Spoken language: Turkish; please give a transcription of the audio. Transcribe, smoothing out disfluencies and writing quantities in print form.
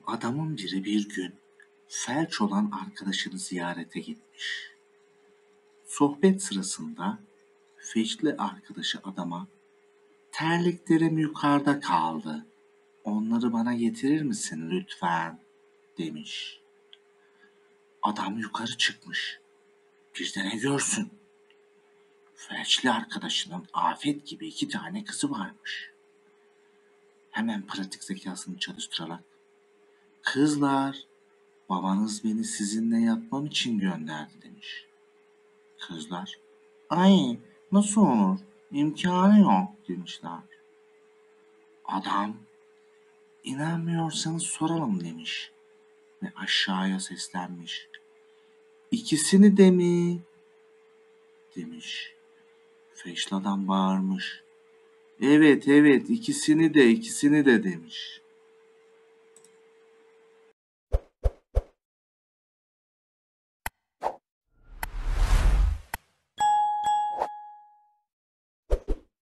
Adamın biri bir gün felç olan arkadaşını ziyarete gitmiş. Sohbet sırasında felçli arkadaşı adama "Terliklerim yukarıda kaldı. Onları bana getirir misin lütfen?" demiş. Adam yukarı çıkmış. Bir de ne görsün? Felçli arkadaşının Afet gibi 2 tane kızı varmış. Hemen pratik zekasını çalıştırarak "Kızlar, babanız beni sizinle yatmam için gönderdi." demiş. Kızlar, "Ay, nasıl olur? İmkanı yok." demişler. Adam, "İnanmıyorsanız soralım." demiş ve aşağıya seslenmiş. "İkisini de mi?" demiş. Felçli adam bağırmış. Evet, ikisini de demiş.